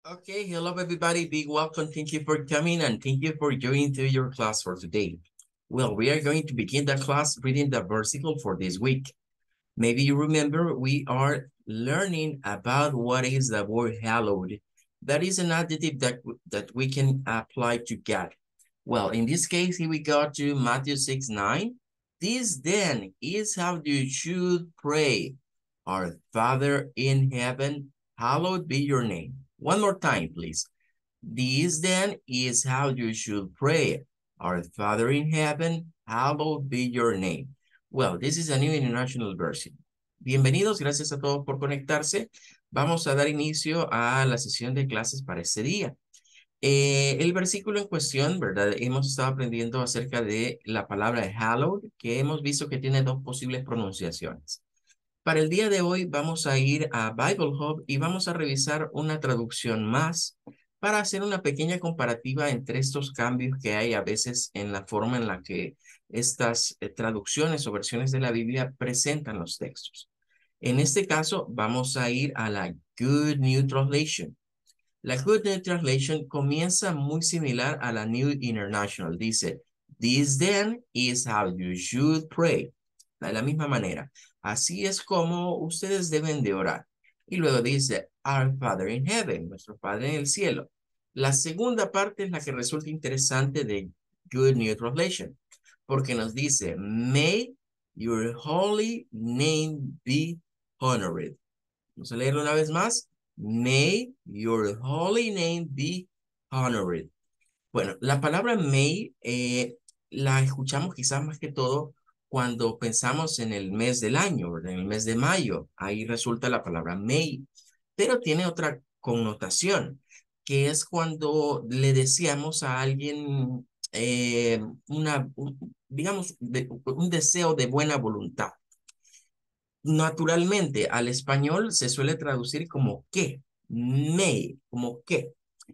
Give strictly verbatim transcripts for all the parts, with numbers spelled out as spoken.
Okay, hello everybody. Big welcome. Thank you for coming and thank you for joining to your class for today. Well, we are going to begin the class reading the versicle for this week. Maybe you remember we are learning about what is the word hallowed. That is an adjective that, that we can apply to God. Well, in this case, here we go to Matthew six nine. This then is how you should pray. Our Father in heaven, hallowed be your name. One more time, please. This then is how you should pray. Our Father in heaven, hallowed be your name. Well, this is a New International Version. Bienvenidos, gracias a todos por conectarse. Vamos a dar inicio a la sesión de clases para este día. Eh, el versículo en cuestión, ¿verdad? Hemos estado aprendiendo acerca de la palabra hallowed, que hemos visto que tiene dos posibles pronunciaciones. Para el día de hoy vamos a ir a Bible Hub y vamos a revisar una traducción más para hacer una pequeña comparativa entre estos cambios que hay a veces en la forma en la que estas eh, traducciones o versiones de la Biblia presentan los textos. En este caso vamos a ir a la Good New Translation. La Good New Translation comienza muy similar a la New International. Dice, this then is how you should pray. De la misma manera. Así es como ustedes deben de orar. Y luego dice, Our Father in Heaven, nuestro Padre en el cielo. La segunda parte es la que resulta interesante de Good New Translation, porque nos dice, May your holy name be honored. Vamos a leerlo una vez más. May your holy name be honored. Bueno, la palabra may eh, la escuchamos quizás más que todo cuando pensamos en el mes del año, ¿verdad? En el mes de mayo. Ahí resulta la palabra may, pero tiene otra connotación, que es cuando le deseamos a alguien eh, una, un- digamos, de- un deseo de buena voluntad. Naturalmente, al español se suele traducir como qué, may, como qué.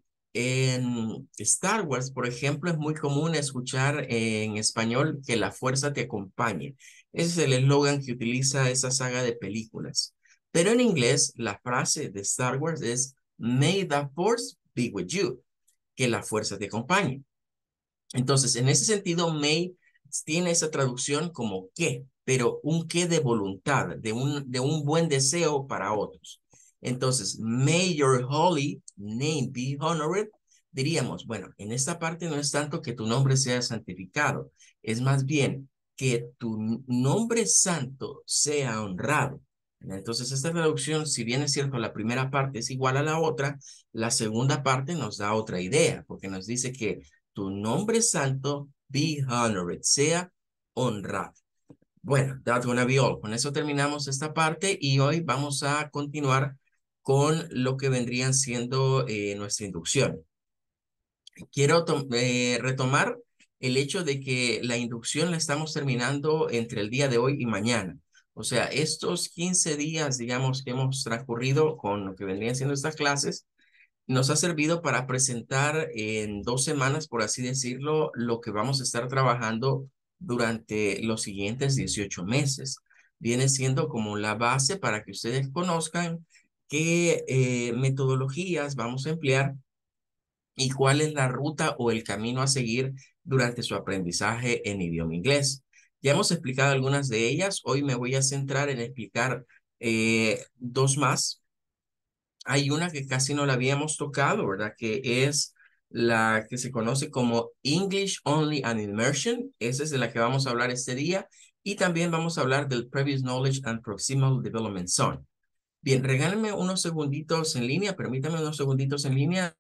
En Star Wars, por ejemplo, es muy común escuchar en español que la fuerza te acompañe. Ese es el eslogan que utiliza esa saga de películas. Pero en inglés, la frase de Star Wars es May the Force be with you, que la fuerza te acompañe. Entonces, en ese sentido, may tiene esa traducción como qué, pero un qué de voluntad, de un, de un buen deseo para otros. Entonces, may your holy name be honored. Diríamos, bueno, en esta parte no es tanto que tu nombre sea santificado, es más bien que tu nombre santo sea honrado. Entonces, esta traducción, si bien es cierto, la primera parte es igual a la otra, la segunda parte nos da otra idea, porque nos dice que tu nombre santo be honored, sea honrado. Bueno, that's gonna be all. Con eso terminamos esta parte y hoy vamos a continuar con lo que vendrían siendo eh, nuestra inducción. Quiero eh, retomar el hecho de que la inducción la estamos terminando entre el día de hoy y mañana. O sea, estos quince días, digamos, que hemos transcurrido con lo que vendrían siendo estas clases, nos ha servido para presentar en dos semanas, por así decirlo, lo que vamos a estar trabajando durante los siguientes dieciocho meses. Viene siendo como la base para que ustedes conozcan qué eh, metodologías vamos a emplear y cuál es la ruta o el camino a seguir durante su aprendizaje en idioma inglés. Ya hemos explicado algunas de ellas. Hoy me voy a centrar en explicar eh, dos más. Hay una que casi no la habíamos tocado, ¿verdad? Que es la que se conoce como English Only and Immersion. Esa es de la que vamos a hablar este día. Y también vamos a hablar del Previous Knowledge and Proximal Development Zone. Bien, regálenme unos segunditos en línea, permítame unos segunditos en línea.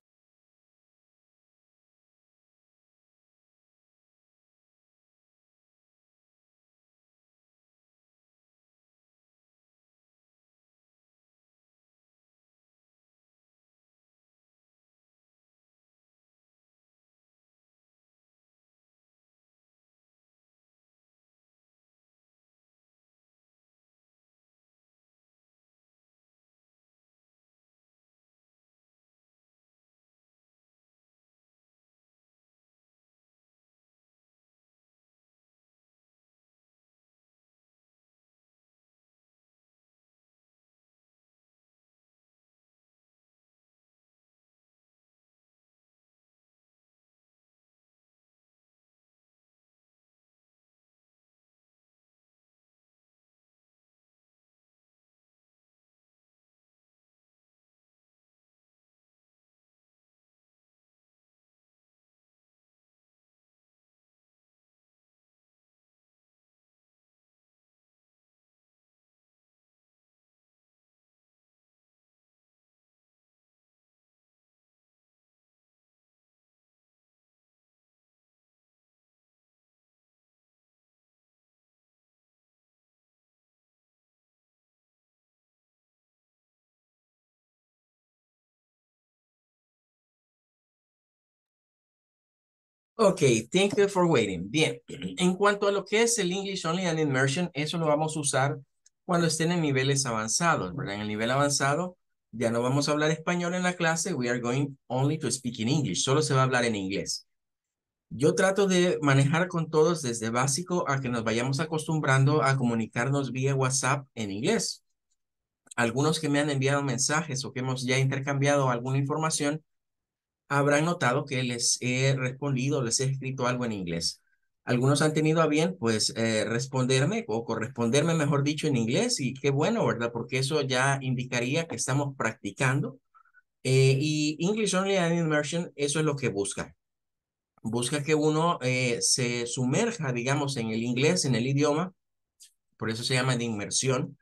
Ok, thank you for waiting. Bien, en cuanto a lo que es el English Only and Immersion, eso lo vamos a usar cuando estén en niveles avanzados, ¿verdad? En el nivel avanzado ya no vamos a hablar español en la clase, we are going only to speak in English, solo se va a hablar en inglés. Yo trato de manejar con todos desde básico a que nos vayamos acostumbrando a comunicarnos vía WhatsApp en inglés. Algunos que me han enviado mensajes o que hemos ya intercambiado alguna información, habrán notado que les he respondido, les he escrito algo en inglés. Algunos han tenido a bien, pues, eh, responderme o corresponderme, mejor dicho, en inglés y qué bueno, ¿verdad? Porque eso ya indicaría que estamos practicando. Eh, y English Only and Immersion, eso es lo que busca. Busca que uno eh, se sumerja, digamos, en el inglés, en el idioma, por eso se llama de inmersión,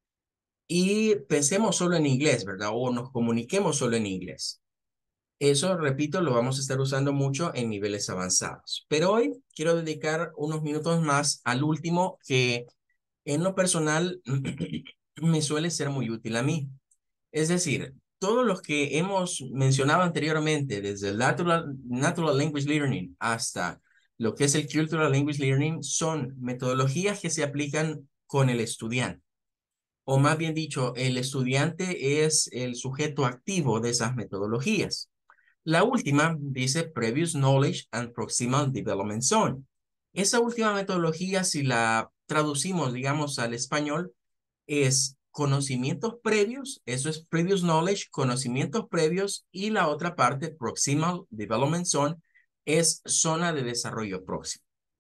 y pensemos solo en inglés, ¿verdad? O nos comuniquemos solo en inglés. Eso, repito, lo vamos a estar usando mucho en niveles avanzados. Pero hoy quiero dedicar unos minutos más al último que en lo personal me suele ser muy útil a mí. Es decir, todos los que hemos mencionado anteriormente, desde el Natural, Natural Language Learning hasta lo que es el Cultural Language Learning, son metodologías que se aplican con el estudiante. O más bien dicho, el estudiante es el sujeto activo de esas metodologías. La última dice Previous Knowledge and Proximal Development Zone. Esa última metodología, si la traducimos, digamos, al español, es conocimientos previos, eso es Previous Knowledge, conocimientos previos, y la otra parte, Proximal Development Zone, es zona de desarrollo próximo.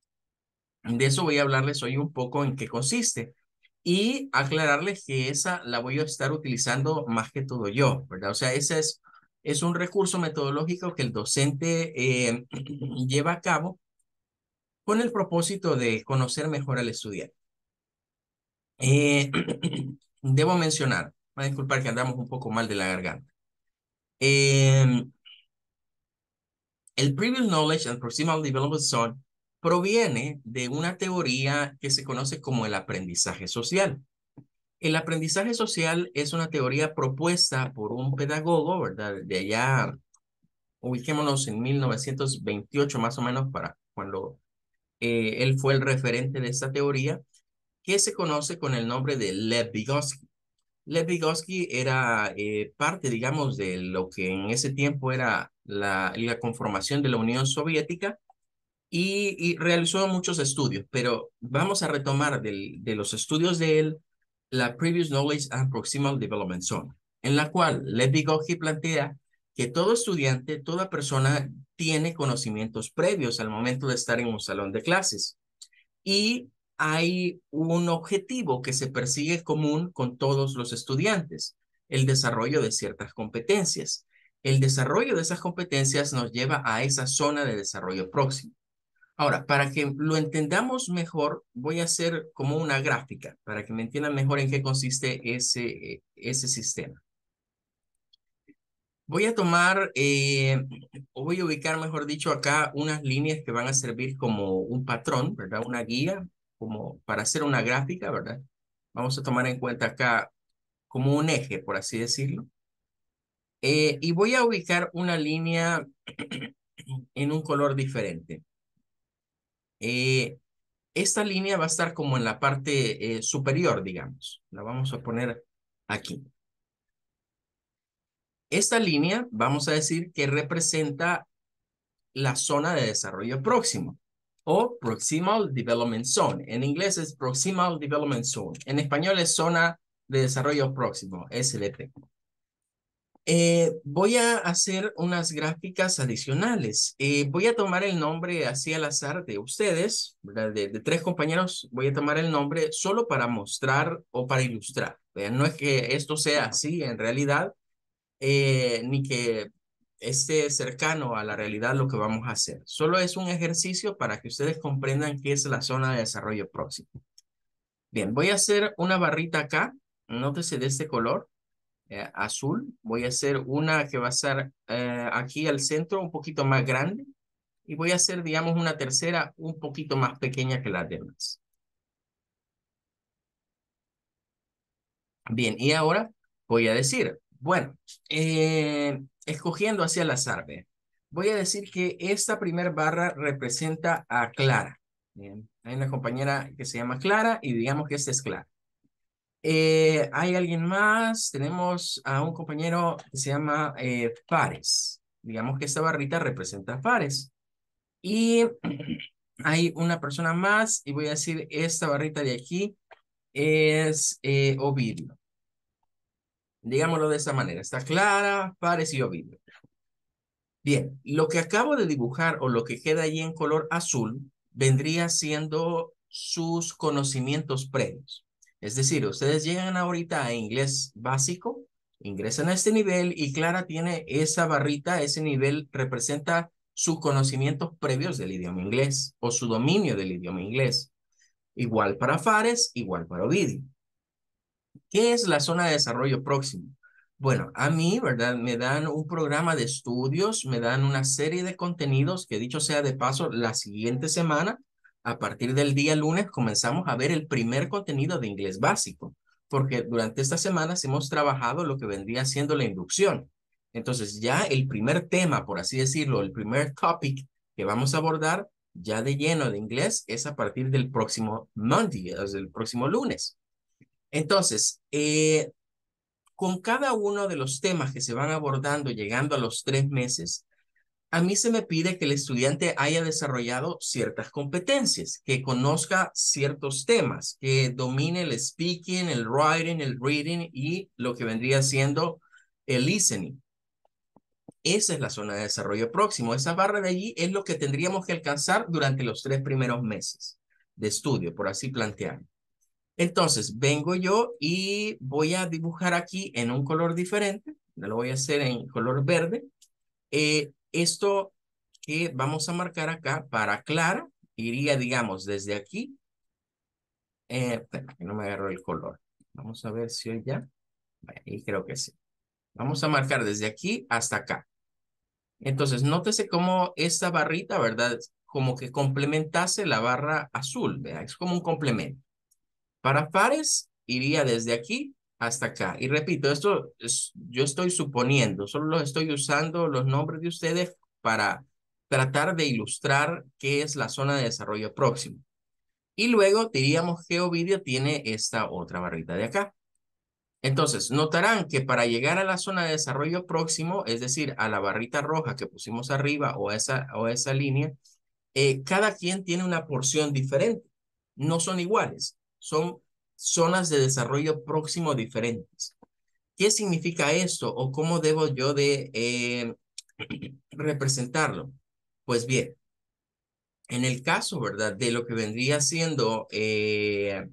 De eso voy a hablarles hoy un poco en qué consiste y aclararles que esa la voy a estar utilizando más que todo yo, ¿verdad? O sea, ese es, es un recurso metodológico que el docente eh, lleva a cabo con el propósito de conocer mejor al estudiante. Eh, debo mencionar, va a disculpar que andamos un poco mal de la garganta. Eh, el Previous Knowledge and Proximal Development Zone proviene de una teoría que se conoce como el aprendizaje social. El aprendizaje social es una teoría propuesta por un pedagogo, ¿verdad? De allá, ubiquémonos en mil novecientos veintiocho más o menos, para cuando eh, él fue el referente de esta teoría, que se conoce con el nombre de Lev Vygotsky. Lev Vygotsky era eh, parte, digamos, de lo que en ese tiempo era la, la conformación de la Unión Soviética y, y realizó muchos estudios, pero vamos a retomar del, de los estudios de él la Previous Knowledge and Proximal Development Zone, en la cual Lev Vygotsky plantea que todo estudiante, toda persona tiene conocimientos previos al momento de estar en un salón de clases y hay un objetivo que se persigue común con todos los estudiantes, el desarrollo de ciertas competencias. El desarrollo de esas competencias nos lleva a esa zona de desarrollo próximo. Ahora, para que lo entendamos mejor, voy a hacer como una gráfica para que me entiendan mejor en qué consiste ese, ese sistema. Voy a tomar, eh, o voy a ubicar, mejor dicho, acá unas líneas que van a servir como un patrón, ¿verdad? Una guía, como para hacer una gráfica, ¿verdad? Vamos a tomar en cuenta acá como un eje, por así decirlo. Eh, y voy a ubicar una línea en un color diferente. Eh, Esta línea va a estar como en la parte eh, superior, digamos. La vamos a poner aquí. Esta línea, vamos a decir que representa la zona de desarrollo próximo o Proximal Development Zone. En inglés es Proximal Development Zone. En español es zona de desarrollo próximo, S D P. Eh, voy a hacer unas gráficas adicionales. Eh, voy a tomar el nombre así al azar de ustedes, ¿verdad? De, de tres compañeros. Voy a tomar el nombre solo para mostrar o para ilustrar. Vean, no es que esto sea así en realidad, eh, ni que esté cercano a la realidad lo que vamos a hacer. Solo es un ejercicio para que ustedes comprendan qué es la zona de desarrollo próximo. Bien, voy a hacer una barrita acá. Nótese de este color eh, azul. Voy a hacer una que va a estar eh, aquí al centro, un poquito más grande. Y voy a hacer, digamos, una tercera un poquito más pequeña que las demás. Bien, y ahora voy a decir, bueno, eh, escogiendo hacia el azar, ve, voy a decir que esta primera barra representa a Clara. Bien. Hay una compañera que se llama Clara y digamos que esta es Clara. Eh, ¿hay alguien más? Tenemos a un compañero que se llama eh, Fares. Digamos que esta barrita representa a Fares. Y hay una persona más y voy a decir esta barrita de aquí es eh, Ovidio. Digámoslo de esta manera. Está Clara, Fares y Ovidio. Bien, lo que acabo de dibujar o lo que queda ahí en color azul vendría siendo sus conocimientos previos. Es decir, ustedes llegan ahorita a inglés básico, ingresan a este nivel y Clara tiene esa barrita, ese nivel representa sus conocimientos previos del idioma inglés o su dominio del idioma inglés. Igual para Fares, igual para Ovidio. ¿Qué es la zona de desarrollo próximo? Bueno, a mí, ¿verdad? Me dan un programa de estudios, me dan una serie de contenidos que dicho sea de paso, la siguiente semana, a partir del día lunes, comenzamos a ver el primer contenido de inglés básico, porque durante estas semanas hemos trabajado lo que vendría siendo la inducción. Entonces ya el primer tema, por así decirlo, el primer topic que vamos a abordar ya de lleno de inglés es a partir del próximo Monday, es el próximo lunes. Entonces, eh, con cada uno de los temas que se van abordando llegando a los tres meses, a mí se me pide que el estudiante haya desarrollado ciertas competencias, que conozca ciertos temas, que domine el speaking, el writing, el reading y lo que vendría siendo el listening. Esa es la zona de desarrollo próximo. Esa barra de allí es lo que tendríamos que alcanzar durante los tres primeros meses de estudio, por así plantear. Entonces, vengo yo y voy a dibujar aquí en un color diferente. Lo voy a hacer en color verde. Eh, esto que vamos a marcar acá para Clara iría, digamos, desde aquí. Eh, espera, que no me agarró el color. Vamos a ver si hoy ya. Y creo que sí. Vamos a marcar desde aquí hasta acá. Entonces, nótese cómo esta barrita, ¿verdad? Como que complementase la barra azul, ¿verdad? Es como un complemento. Para Fares, iría desde aquí hasta acá. Y repito, esto es, yo estoy suponiendo, solo los estoy usando los nombres de ustedes para tratar de ilustrar qué es la zona de desarrollo próximo. Y luego diríamos que Ovidio tiene esta otra barrita de acá. Entonces, notarán que para llegar a la zona de desarrollo próximo, es decir, a la barrita roja que pusimos arriba o a esa, o a esa línea, eh, cada quien tiene una porción diferente. No son iguales, son zonas de desarrollo próximo diferentes. ¿Qué significa esto o cómo debo yo de eh, representarlo? Pues bien, en el caso, ¿verdad? De lo que vendría siendo eh,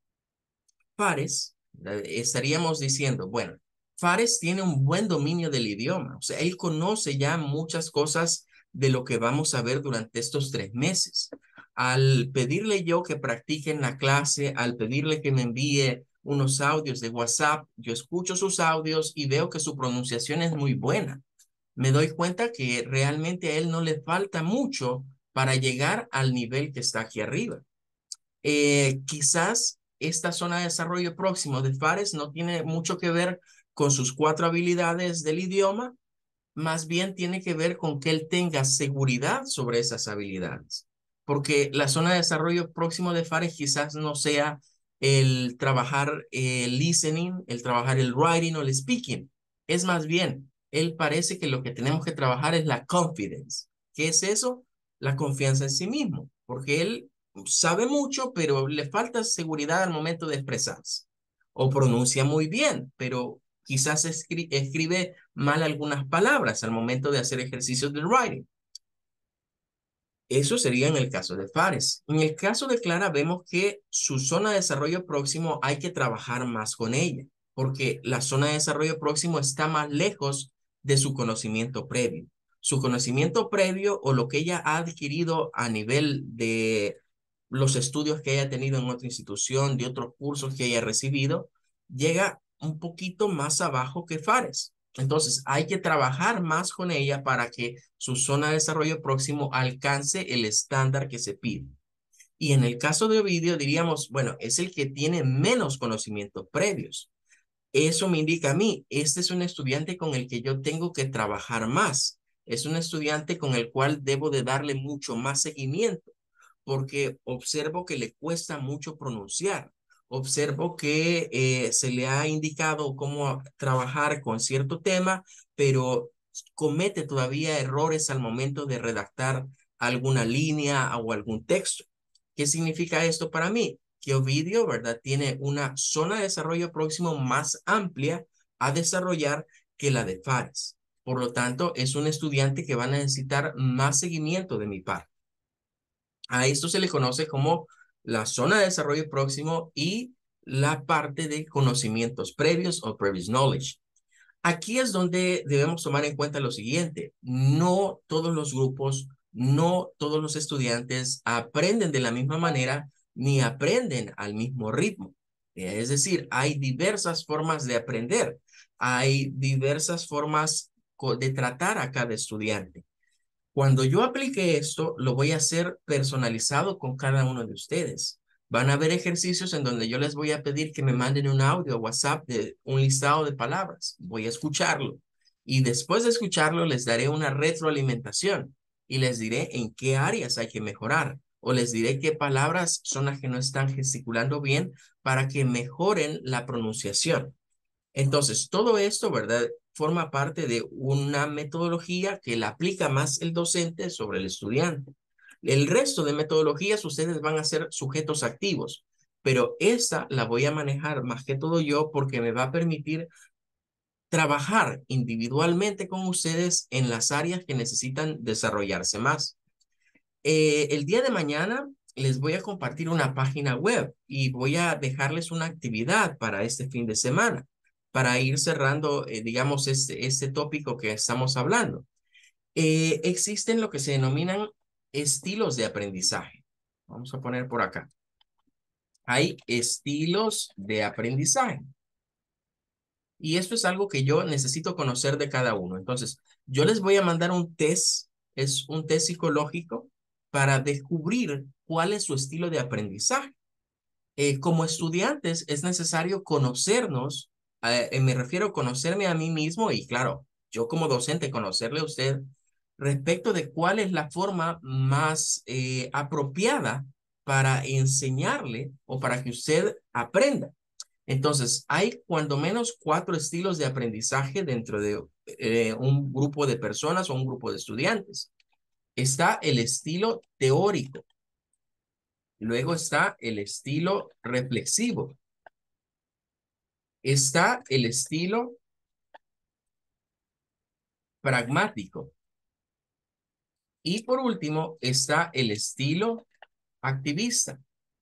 Fares, ¿verdad? Estaríamos diciendo, bueno, Fares tiene un buen dominio del idioma, o sea, él conoce ya muchas cosas de lo que vamos a ver durante estos tres meses. Al pedirle yo que practique en la clase, al pedirle que me envíe unos audios de WhatsApp, yo escucho sus audios y veo que su pronunciación es muy buena. Me doy cuenta que realmente a él no le falta mucho para llegar al nivel que está aquí arriba. Eh, quizás esta zona de desarrollo próximo de Fares no tiene mucho que ver con sus cuatro habilidades del idioma, más bien tiene que ver con que él tenga seguridad sobre esas habilidades. Porque la zona de desarrollo próximo de Fares quizás no sea el trabajar el listening, el trabajar el writing o el speaking. Es más bien, él parece que lo que tenemos que trabajar es la confidence. ¿Qué es eso? La confianza en sí mismo. Porque él sabe mucho, pero le falta seguridad al momento de expresarse. O pronuncia muy bien, pero quizás escri escribe mal algunas palabras al momento de hacer ejercicios de writing. Eso sería en el caso de Fares. En el caso de Clara vemos que su zona de desarrollo próximo hay que trabajar más con ella, porque la zona de desarrollo próximo está más lejos de su conocimiento previo. Su conocimiento previo o lo que ella ha adquirido a nivel de los estudios que haya tenido en otra institución, de otros cursos que haya recibido, llega un poquito más abajo que Fares. Entonces, hay que trabajar más con ella para que su zona de desarrollo próximo alcance el estándar que se pide. Y en el caso de Ovidio, diríamos, bueno, es el que tiene menos conocimientos previos. Eso me indica a mí, este es un estudiante con el que yo tengo que trabajar más. es un estudiante con el cual debo de darle mucho más seguimiento, porque observo que le cuesta mucho pronunciar. Observo que eh, se le ha indicado cómo trabajar con cierto tema, pero comete todavía errores al momento de redactar alguna línea o algún texto. ¿Qué significa esto para mí? Que Ovidio, ¿verdad? Tiene una zona de desarrollo próximo más amplia a desarrollar que la de Fares. Por lo tanto, es un estudiante que va a necesitar más seguimiento de mi parte. A esto se le conoce como la zona de desarrollo próximo y la parte de conocimientos previos o previous knowledge. Aquí es donde debemos tomar en cuenta lo siguiente. No todos los grupos, no todos los estudiantes aprenden de la misma manera ni aprenden al mismo ritmo. Es decir, hay diversas formas de aprender. Hay diversas formas de tratar a cada estudiante. Cuando yo aplique esto, lo voy a hacer personalizado con cada uno de ustedes. Van a haber ejercicios en donde yo les voy a pedir que me manden un audio o WhatsApp de un listado de palabras. Voy a escucharlo y después de escucharlo les daré una retroalimentación y les diré en qué áreas hay que mejorar o les diré qué palabras son las que no están gesticulando bien para que mejoren la pronunciación. Entonces, todo esto, ¿verdad? Forma parte de una metodología que la aplica más el docente sobre el estudiante. El resto de metodologías ustedes van a ser sujetos activos, pero esta la voy a manejar más que todo yo porque me va a permitir trabajar individualmente con ustedes en las áreas que necesitan desarrollarse más. Eh, el día de mañana les voy a compartir una página web y voy a dejarles una actividad para este fin de semana, para ir cerrando, eh, digamos, este, este tópico que estamos hablando. Eh, existen lo que se denominan estilos de aprendizaje. Vamos a poner por acá. Hay estilos de aprendizaje. Y esto es algo que yo necesito conocer de cada uno. Entonces, yo les voy a mandar un test, es un test psicológico para descubrir cuál es su estilo de aprendizaje. Eh, como estudiantes es necesario conocernos, eh, me refiero a conocerme a mí mismo y claro, yo como docente conocerle a usted respecto de cuál es la forma más eh, apropiada para enseñarle o para que usted aprenda. Entonces, hay cuando menos cuatro estilos de aprendizaje dentro de eh, un grupo de personas o un grupo de estudiantes. Está el estilo teórico. Luego está el estilo reflexivo. Está el estilo pragmático. Y por último, está el estilo activista.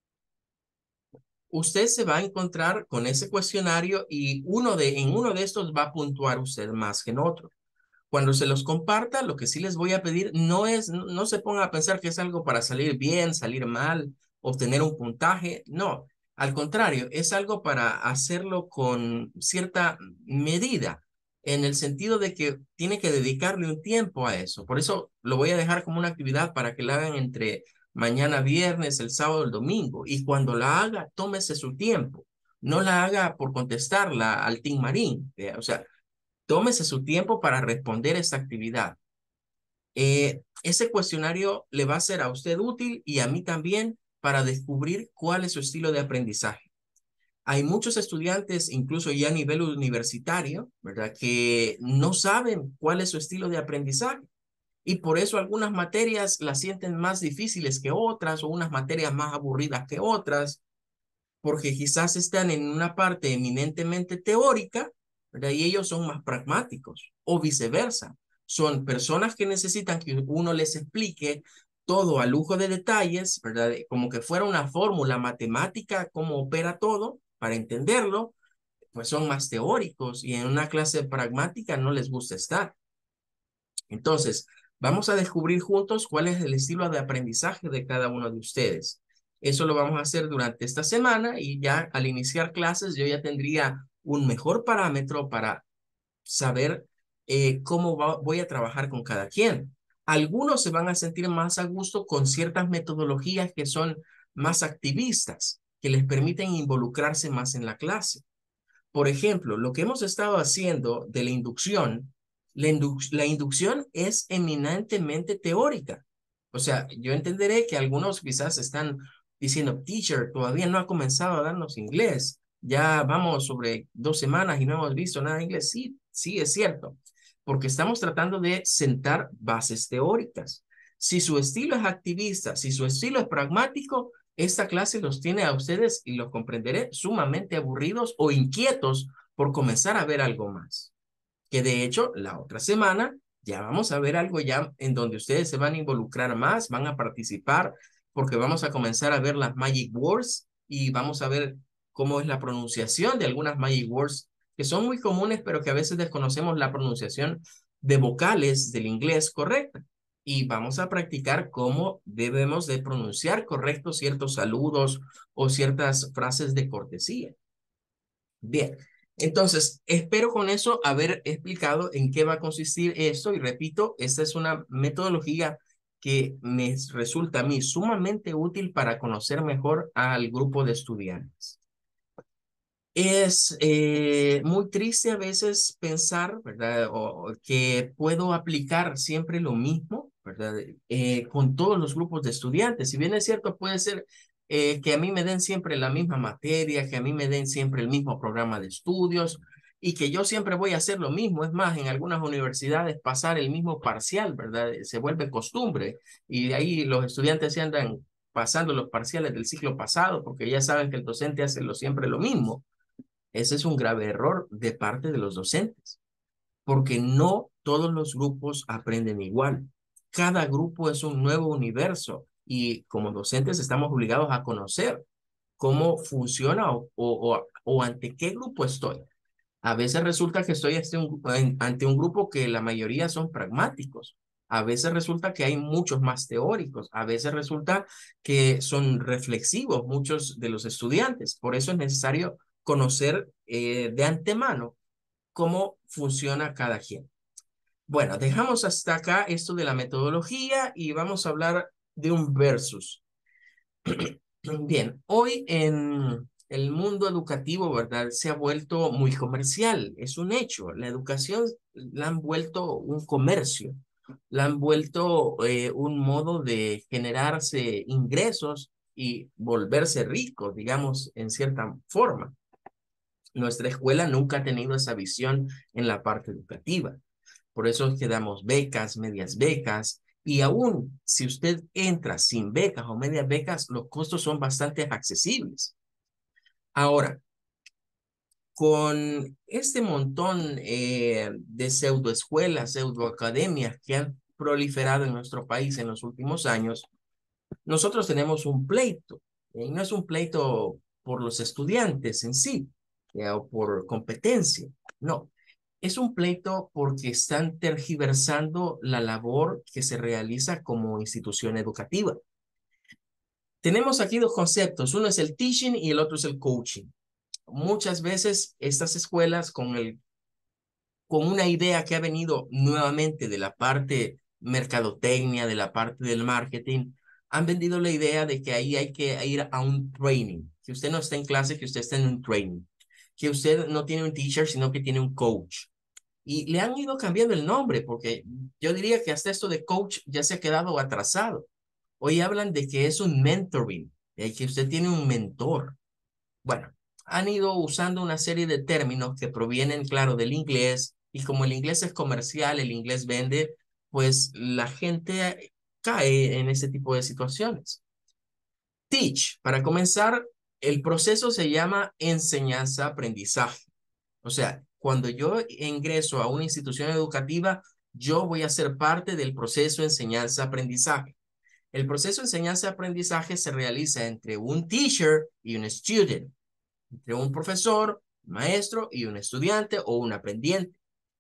Usted se va a encontrar con ese cuestionario y uno de, en uno de estos va a puntuar usted más que en otro. Cuando se los comparta, lo que sí les voy a pedir no es, no, no se pongan a pensar que es algo para salir bien, salir mal, obtener un puntaje. No, al contrario, es algo para hacerlo con cierta medida, en el sentido de que tiene que dedicarle un tiempo a eso. Por eso lo voy a dejar como una actividad para que la hagan entre mañana viernes, el sábado, el domingo. Y cuando la haga, tómese su tiempo. No la haga por contestarla al Team Marín. Eh, O sea, tómese su tiempo para responder esta actividad. Eh, ese cuestionario le va a ser a usted útil y a mí también para descubrir cuál es su estilo de aprendizaje. Hay muchos estudiantes, incluso ya a nivel universitario, ¿verdad? Que no saben cuál es su estilo de aprendizaje. Y por eso algunas materias las sienten más difíciles que otras o unas materias más aburridas que otras porque quizás están en una parte eminentemente teórica, ¿verdad? Y ellos son más pragmáticos, o viceversa. Son personas que necesitan que uno les explique todo a lujo de detalles, ¿verdad? Como que fuera una fórmula matemática, cómo opera todo, para entenderlo, pues son más teóricos y en una clase pragmática no les gusta estar. Entonces, vamos a descubrir juntos cuál es el estilo de aprendizaje de cada uno de ustedes. Eso lo vamos a hacer durante esta semana y ya al iniciar clases yo ya tendría un mejor parámetro para saber eh, cómo va, voy a trabajar con cada quien. Algunos se van a sentir más a gusto con ciertas metodologías que son más activistas, que les permiten involucrarse más en la clase. Por ejemplo, lo que hemos estado haciendo de la inducción La, indu la inducción es eminentemente teórica. O sea, yo entenderé que algunos quizás están diciendo, teacher, todavía no ha comenzado a darnos inglés. Ya vamos sobre dos semanas y no hemos visto nada de inglés. Sí, sí, es cierto, porque estamos tratando de sentar bases teóricas. Si su estilo es activista, si su estilo es pragmático, esta clase los tiene a ustedes, y los comprenderé, sumamente aburridos o inquietos por comenzar a ver algo más. Que de hecho, la otra semana ya vamos a ver algo ya en donde ustedes se van a involucrar más, van a participar, porque vamos a comenzar a ver las Magic Words y vamos a ver cómo es la pronunciación de algunas Magic Words que son muy comunes, pero que a veces desconocemos la pronunciación de vocales del inglés correcta. Y vamos a practicar cómo debemos de pronunciar correctos ciertos saludos o ciertas frases de cortesía. Bien, entonces espero con eso haber explicado en qué va a consistir esto, y repito, esta es una metodología que me resulta a mí sumamente útil para conocer mejor al grupo de estudiantes. Es eh, muy triste a veces pensar, ¿verdad? O, o que puedo aplicar siempre lo mismo, ¿verdad? Eh, con todos los grupos de estudiantes. Si bien es cierto, puede ser eh, que a mí me den siempre la misma materia, que a mí me den siempre el mismo programa de estudios y que yo siempre voy a hacer lo mismo. Es más, en algunas universidades pasar el mismo parcial, ¿verdad? Se vuelve costumbre y de ahí los estudiantes se andan pasando los parciales del ciclo pasado porque ya saben que el docente hace lo, siempre lo mismo. Ese es un grave error de parte de los docentes, porque no todos los grupos aprenden igual. Cada grupo es un nuevo universo y como docentes estamos obligados a conocer cómo funciona o, o, o, o ante qué grupo estoy. A veces resulta que estoy ante un, ante un grupo que la mayoría son pragmáticos. A veces resulta que hay muchos más teóricos. A veces resulta que son reflexivos muchos de los estudiantes. Por eso es necesario conocer eh, de antemano cómo funciona cada quien. Bueno, dejamos hasta acá esto de la metodología y vamos a hablar de un versus. Bien, hoy en el mundo educativo, ¿verdad? Se ha vuelto muy comercial, es un hecho. La educación la han vuelto un comercio, la han vuelto eh, un modo de generarse ingresos y volverse ricos, digamos, en cierta forma. Nuestra escuela nunca ha tenido esa visión en la parte educativa. Por eso es que damos becas, medias becas, y aún si usted entra sin becas o medias becas, los costos son bastante accesibles. Ahora, con este montón eh, de pseudoescuelas, pseudoacademias que han proliferado en nuestro país en los últimos años, nosotros tenemos un pleito. Y no es un pleito por los estudiantes en sí, eh, o por competencia, no. Es un pleito porque están tergiversando la labor que se realiza como institución educativa. Tenemos aquí dos conceptos, uno es el teaching y el otro es el coaching. Muchas veces estas escuelas con, el, con una idea que ha venido nuevamente de la parte mercadotecnia, de la parte del marketing, han vendido la idea de que ahí hay que ir a un training, que usted no está en clase, que usted está en un training, que usted no tiene un teacher, sino que tiene un coach. Y le han ido cambiando el nombre, porque yo diría que hasta esto de coach ya se ha quedado atrasado. Hoy hablan de que es un mentoring, de que usted tiene un mentor. Bueno, han ido usando una serie de términos que provienen, claro, del inglés, y como el inglés es comercial, el inglés vende, pues la gente cae en ese tipo de situaciones. Teach, para comenzar, el proceso se llama enseñanza-aprendizaje. O sea, cuando yo ingreso a una institución educativa, yo voy a ser parte del proceso de enseñanza-aprendizaje. El proceso de enseñanza-aprendizaje se realiza entre un teacher y un student, entre un profesor, maestro y un estudiante o un aprendiente.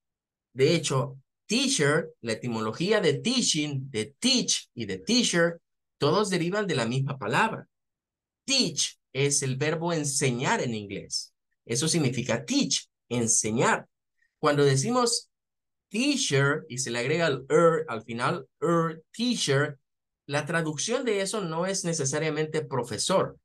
De hecho, teacher, la etimología de teaching, de teach y de teacher, todos derivan de la misma palabra. Teach es el verbo enseñar en inglés. Eso significa teach, enseñar. Cuando decimos teacher y se le agrega el er al final, er, teacher, la traducción de eso no es necesariamente profesor.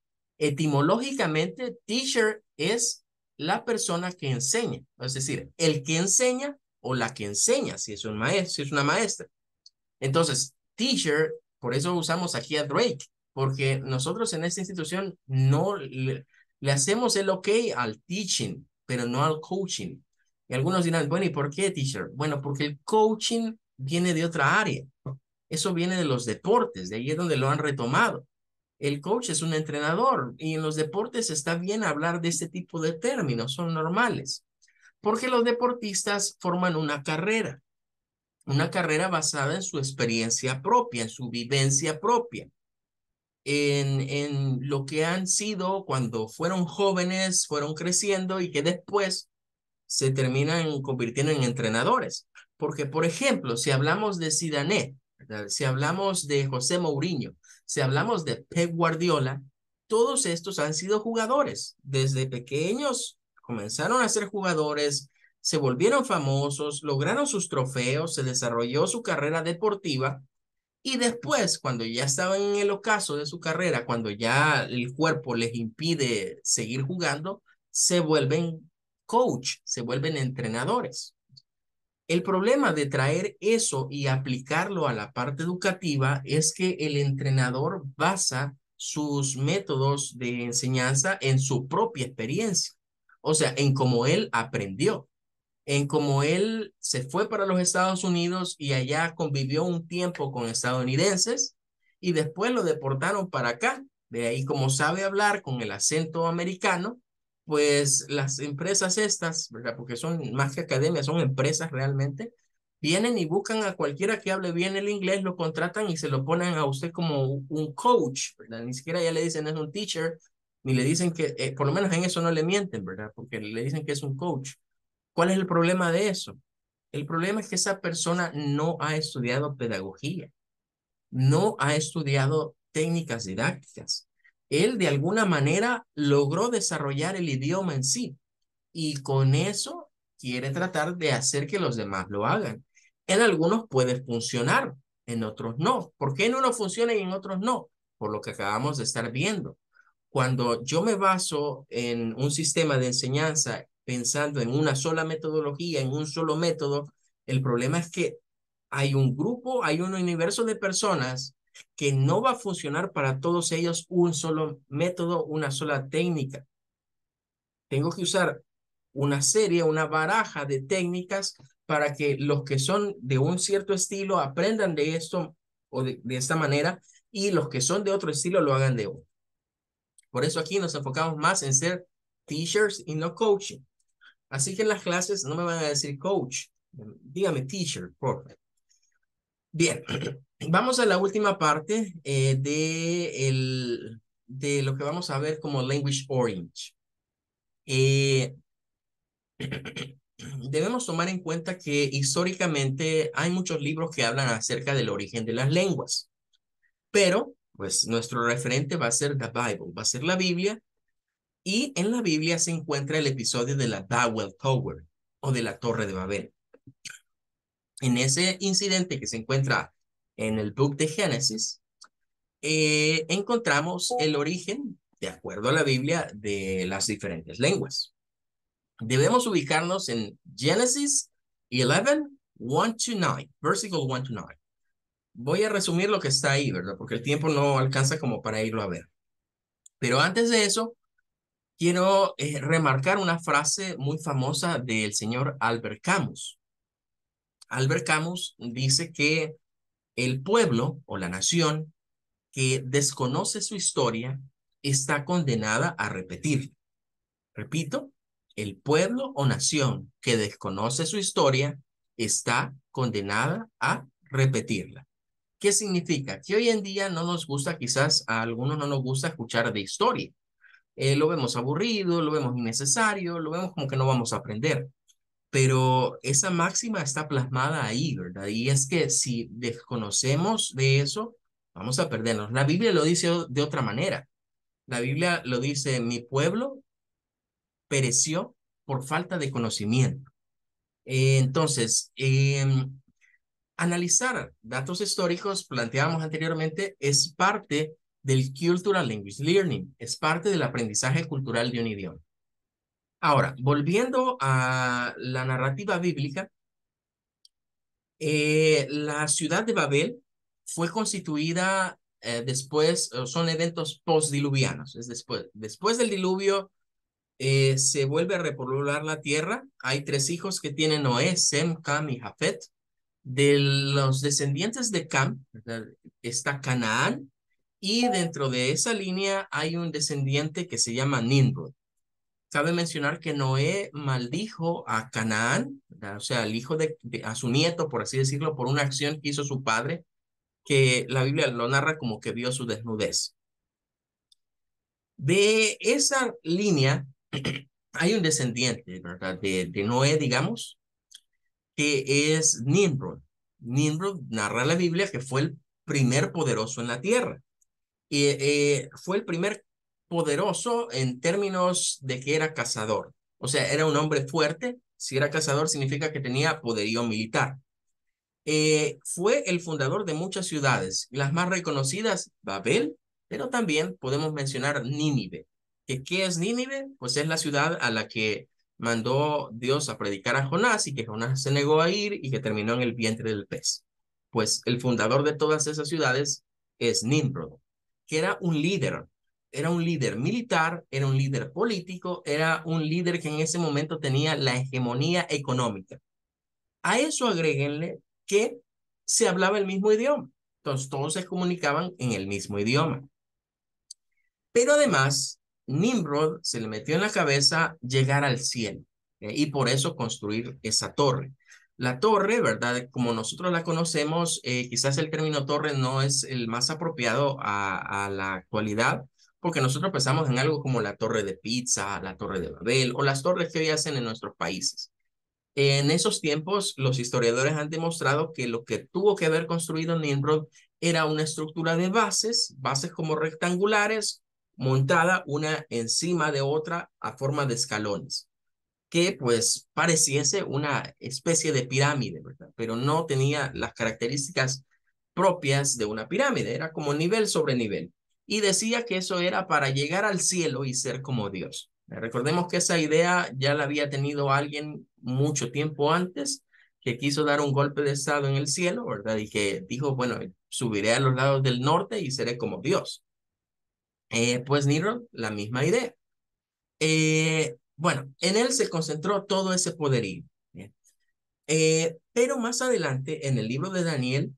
Etimológicamente, teacher es la persona que enseña. Es decir, el que enseña o la que enseña, si es un maestro, si es una maestra. Entonces, teacher, por eso usamos aquí a Drake, porque nosotros en esta institución no le, le hacemos el ok al teaching, pero no al coaching. Y algunos dirán, bueno, ¿y por qué, teacher? Bueno, porque el coaching viene de otra área. Eso viene de los deportes, de ahí es donde lo han retomado. El coach es un entrenador y en los deportes está bien hablar de este tipo de términos, son normales, porque los deportistas forman una carrera, una carrera basada en su experiencia propia, en su vivencia propia, en, en lo que han sido cuando fueron jóvenes, fueron creciendo y que después se terminan convirtiendo en entrenadores. Porque, por ejemplo, si hablamos de Zidane, ¿verdad? Si hablamos de José Mourinho, si hablamos de Pep Guardiola, todos estos han sido jugadores. Desde pequeños comenzaron a ser jugadores, se volvieron famosos, lograron sus trofeos, se desarrolló su carrera deportiva y después, cuando ya estaban en el ocaso de su carrera, cuando ya el cuerpo les impide seguir jugando, se vuelven coach, se vuelven entrenadores. El problema de traer eso y aplicarlo a la parte educativa es que el entrenador basa sus métodos de enseñanza en su propia experiencia, o sea, en cómo él aprendió, en cómo él se fue para los Estados Unidos y allá convivió un tiempo con estadounidenses y después lo deportaron para acá. De ahí, como sabe hablar con el acento americano, pues las empresas estas, ¿verdad? Porque son más que academias, son empresas realmente, vienen y buscan a cualquiera que hable bien el inglés, lo contratan y se lo ponen a usted como un coach, ¿verdad? Ni siquiera ya le dicen es un teacher, ni le dicen que, eh, por lo menos en eso no le mienten, ¿verdad? Porque le dicen que es un coach. ¿Cuál es el problema de eso? El problema es que esa persona no ha estudiado pedagogía, no ha estudiado técnicas didácticas. Él de alguna manera logró desarrollar el idioma en sí y con eso quiere tratar de hacer que los demás lo hagan. En algunos puede funcionar, en otros no. ¿Por qué en unos funciona y en otros no? Por lo que acabamos de estar viendo. Cuando yo me baso en un sistema de enseñanza pensando en una sola metodología, en un solo método, el problema es que hay un grupo, hay un universo de personas que no va a funcionar para todos ellos un solo método, una sola técnica. Tengo que usar una serie, una baraja de técnicas para que los que son de un cierto estilo aprendan de esto o de, de esta manera y los que son de otro estilo lo hagan de otro. Por eso aquí nos enfocamos más en ser teachers y no coaching. Así que en las clases no me van a decir coach, dígame teacher, por favor. Bien, vamos a la última parte eh, de, el, de lo que vamos a ver como Language Orange. Eh, debemos tomar en cuenta que históricamente hay muchos libros que hablan acerca del origen de las lenguas, pero pues nuestro referente va a ser the Bible, va a ser la Biblia. Y en la Biblia se encuentra el episodio de la Babel Tower o de la Torre de Babel. En ese incidente que se encuentra en el book de Génesis, eh, encontramos el origen, de acuerdo a la Biblia, de las diferentes lenguas. Debemos ubicarnos en Génesis once, one to nine, versículo one to nine. Voy a resumir lo que está ahí, ¿verdad? Porque el tiempo no alcanza como para irlo a ver. Pero antes de eso, quiero eh, remarcar una frase muy famosa del señor Albert Camus. Albert Camus dice que el pueblo o la nación que desconoce su historia está condenada a repetir. Repito, el pueblo o nación que desconoce su historia está condenada a repetirla. ¿Qué significa? Que hoy en día no nos gusta, quizás a algunos no nos gusta escuchar de historia. Eh, lo vemos aburrido, lo vemos innecesario, lo vemos como que no vamos a aprender. Pero esa máxima está plasmada ahí, ¿verdad? Y es que si desconocemos de eso, vamos a perdernos. La Biblia lo dice de otra manera. La Biblia lo dice, mi pueblo pereció por falta de conocimiento. Eh, entonces, eh, analizar datos históricos, planteábamos anteriormente, es parte del Cultural Language Learning, es parte del aprendizaje cultural de un idioma. Ahora, volviendo a la narrativa bíblica, Eh, la ciudad de Babel fue constituida eh, después, son eventos postdiluvianos, es después, después del diluvio eh, se vuelve a repoblar la tierra. Hay tres hijos que tiene Noé, Sem, Cam y Jafet. De los descendientes de Cam, ¿verdad? Está Canaán, y dentro de esa línea hay un descendiente que se llama Nimrod. Cabe mencionar que Noé maldijo a Canaán, ¿verdad? O sea, al hijo de, de, a su nieto, por así decirlo, por una acción que hizo su padre, que la Biblia lo narra como que vio su desnudez. De esa línea hay un descendiente, ¿verdad? De, de Noé, digamos, que es Nimrod. Nimrod narra la Biblia que fue el primer poderoso en la tierra. Y eh, fue el primer poderoso en términos de que era cazador. O sea, era un hombre fuerte. Si era cazador, significa que tenía poderío militar. Eh, fue el fundador de muchas ciudades, las más reconocidas, Babel, pero también podemos mencionar Nínive. ¿Que qué es Nínive? Pues es la ciudad a la que mandó Dios a predicar a Jonás y que Jonás se negó a ir y que terminó en el vientre del pez. Pues el fundador de todas esas ciudades es Nimrod, que era un líder, era un líder militar, era un líder político, era un líder que en ese momento tenía la hegemonía económica. A eso agréguenle que se hablaba el mismo idioma. Entonces todos se comunicaban en el mismo idioma. Pero además, Nimrod se le metió en la cabeza llegar al cielo, ¿eh? Y por eso construir esa torre. La torre, ¿verdad? Como nosotros la conocemos, eh, quizás el término torre no es el más apropiado a, a la actualidad, porque nosotros pensamos en algo como la torre de Pisa, la torre de Babel o las torres que hoy hacen en nuestros países. En esos tiempos, los historiadores han demostrado que lo que tuvo que haber construido Nimrod era una estructura de bases, bases como rectangulares, montada una encima de otra a forma de escalones, que pues pareciese una especie de pirámide, ¿verdad? Pero no tenía las características propias de una pirámide, era como nivel sobre nivel. Y decía que eso era para llegar al cielo y ser como Dios. Recordemos que esa idea ya la había tenido alguien mucho tiempo antes, que quiso dar un golpe de estado en el cielo, ¿verdad? Y que dijo, bueno, subiré a los lados del norte y seré como Dios. Eh, pues Nero, la misma idea. Eh, bueno, en él se concentró todo ese poderío. ¿Bien? Eh, pero más adelante, en el libro de Daniel,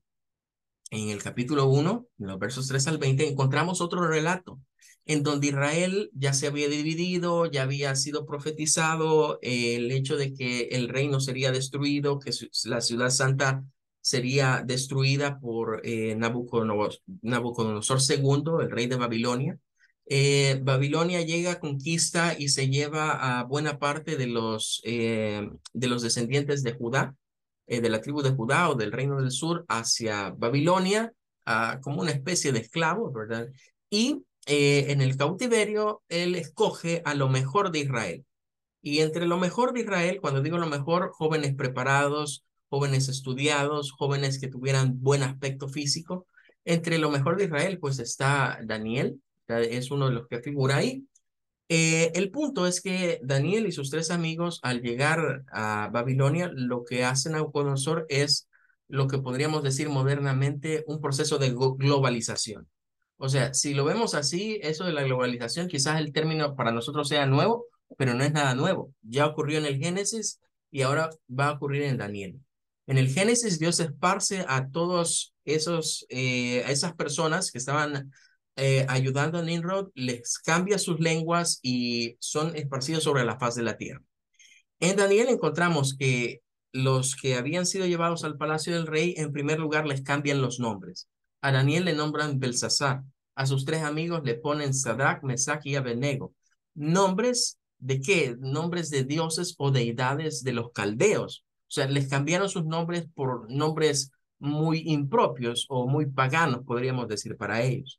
en el capítulo uno, en los versos tres al veinte, encontramos otro relato en donde Israel ya se había dividido, ya había sido profetizado eh, el hecho de que el reino sería destruido, que su, la ciudad santa sería destruida por eh, Nabucodonosor, Nabucodonosor segundo, el rey de Babilonia. Eh, Babilonia llega, conquista y se lleva a buena parte de los, eh, de los descendientes de Judá, eh, de la tribu de Judá o del reino del sur hacia Babilonia, uh, como una especie de esclavos, ¿verdad? Y eh, en el cautiverio, él escoge a lo mejor de Israel. Y entre lo mejor de Israel, cuando digo lo mejor, jóvenes preparados, jóvenes estudiados, jóvenes que tuvieran buen aspecto físico. Entre lo mejor de Israel, pues está Daniel, es uno de los que figura ahí. Eh, el punto es que Daniel y sus tres amigos, al llegar a Babilonia, lo que hacen a Nabucodonosor es lo que podríamos decir modernamente un proceso de globalización. O sea, si lo vemos así, eso de la globalización, quizás el término para nosotros sea nuevo, pero no es nada nuevo. Ya ocurrió en el Génesis y ahora va a ocurrir en Daniel. En el Génesis, Dios esparce a todos esos, eh, a esas personas que estaban eh, ayudando a Nimrod, les cambia sus lenguas y son esparcidos sobre la faz de la tierra. En Daniel encontramos que los que habían sido llevados al palacio del rey, en primer lugar les cambian los nombres. A Daniel le nombran Belsasar, a sus tres amigos le ponen Sadrach, Mesach y Abednego. ¿Nombres de qué? Nombres de dioses o deidades de los caldeos. O sea, les cambiaron sus nombres por nombres muy impropios o muy paganos, podríamos decir, para ellos.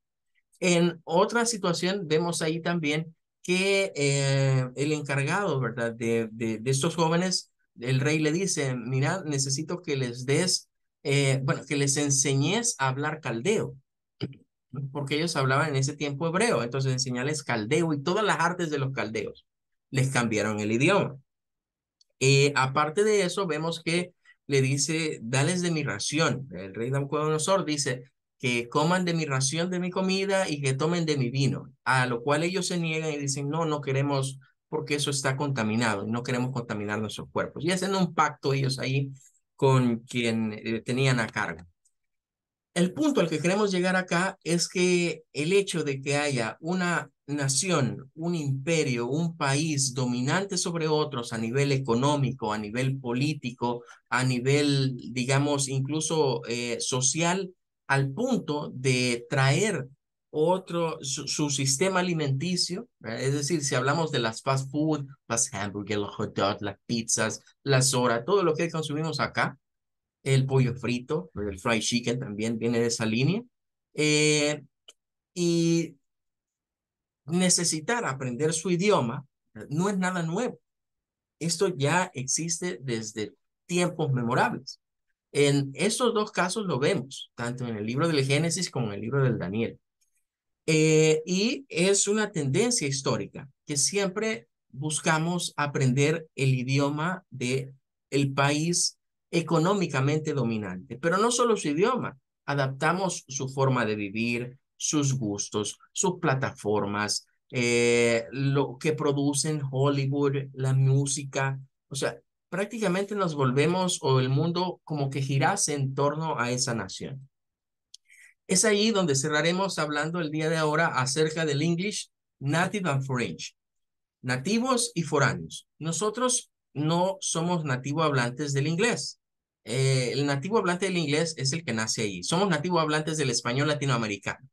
En otra situación vemos ahí también que eh, el encargado, ¿verdad? De, de, de estos jóvenes, el rey le dice, mira, necesito que les des, eh, bueno, que les enseñes a hablar caldeo, porque ellos hablaban en ese tiempo hebreo, entonces enseñarles caldeo y todas las artes de los caldeos. Les cambiaron el idioma. Eh, aparte de eso, vemos que le dice, dales de mi ración. El rey Nabucodonosor dice que coman de mi ración de mi comida y que tomen de mi vino, a lo cual ellos se niegan y dicen, no, no queremos porque eso está contaminado y no queremos contaminar nuestros cuerpos. Y hacen un pacto ellos ahí con quien eh, tenían a cargo. El punto al que queremos llegar acá es que el hecho de que haya una nación, un imperio, un país dominante sobre otros a nivel económico, a nivel político, a nivel, digamos, incluso eh, social, al punto de traer otro, su, su sistema alimenticio, ¿verdad? Es decir, si hablamos de las fast food, las hamburguesas, los hot dogs, las pizzas, las soras, todo lo que consumimos acá, el pollo frito, el fried chicken también viene de esa línea. Eh, y necesitar aprender su idioma no es nada nuevo. Esto ya existe desde tiempos memorables. En estos dos casos lo vemos, tanto en el libro del Génesis como en el libro del Daniel. Eh, y es una tendencia histórica que siempre buscamos aprender el idioma de el país económicamente dominante, pero no solo su idioma, adaptamos su forma de vivir, sus gustos, sus plataformas, eh, lo que producen Hollywood, la música, o sea, prácticamente nos volvemos o el mundo como que girase en torno a esa nación. Es ahí donde cerraremos hablando el día de ahora acerca del English Native and Foreign, nativos y foráneos. Nosotros no somos nativo hablantes del inglés. Eh, el nativo hablante del inglés es el que nace ahí. Somos nativo hablantes del español latinoamericano.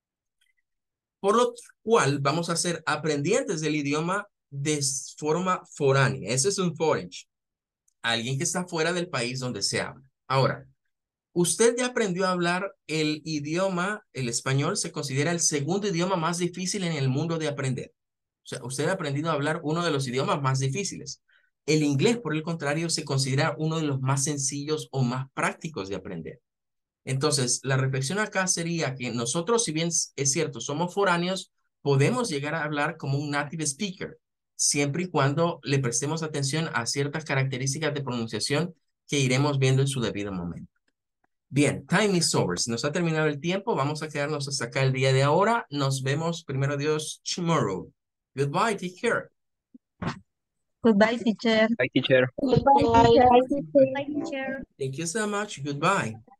Por lo cual vamos a ser aprendientes del idioma de forma foránea. Ese es un foreign, alguien que está fuera del país donde se habla. Ahora, usted ya aprendió a hablar el idioma, el español se considera el segundo idioma más difícil en el mundo de aprender. O sea, usted ha aprendido a hablar uno de los idiomas más difíciles. El inglés, por el contrario, se considera uno de los más sencillos o más prácticos de aprender. Entonces, la reflexión acá sería que nosotros, si bien es cierto, somos foráneos, podemos llegar a hablar como un native speaker, siempre y cuando le prestemos atención a ciertas características de pronunciación que iremos viendo en su debido momento. Bien, time is over. Se nos ha terminado el tiempo. Vamos a quedarnos hasta acá el día de ahora. Nos vemos, primero Dios, tomorrow. Goodbye, take care. Goodbye, teacher. Bye, teacher. Goodbye, teacher. Bye, teacher. Thank you so much. Goodbye.